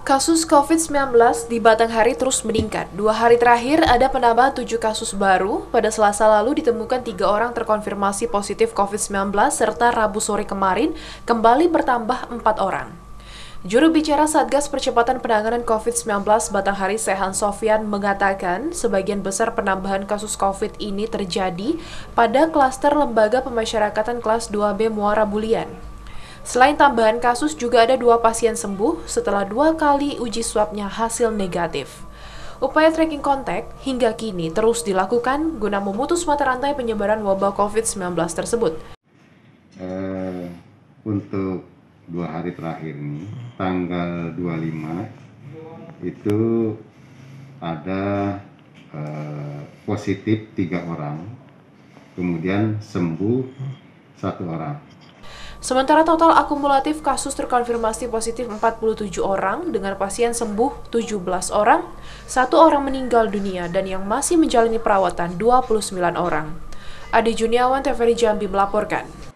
Kasus COVID-19 di Batanghari terus meningkat. 2 hari terakhir ada penambahan 7 kasus baru. Pada Selasa lalu ditemukan 3 orang terkonfirmasi positif COVID-19 serta Rabu sore kemarin kembali bertambah 4 orang. Juru bicara Satgas Percepatan Penanganan COVID-19 Batanghari Sehan Sofyan mengatakan sebagian besar penambahan kasus COVID ini terjadi pada klaster lembaga pemasyarakatan kelas 2B Muara Bulian. Selain tambahan kasus, juga ada 2 pasien sembuh setelah 2 kali uji swabnya hasil negatif. Upaya tracking kontak hingga kini terus dilakukan guna memutus mata rantai penyebaran wabah COVID-19 tersebut. Untuk 2 hari terakhir ini, tanggal 25 itu ada positif 3 orang, kemudian sembuh 1 orang. Sementara total akumulatif kasus terkonfirmasi positif 47 orang dengan pasien sembuh 17 orang, 1 orang meninggal dunia dan yang masih menjalani perawatan 29 orang. Adi Juniawan, TVRI Jambi melaporkan.